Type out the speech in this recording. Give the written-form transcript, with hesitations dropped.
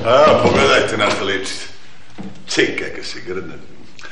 A, pogledajte na to ličite. Čekaj ga se grdne.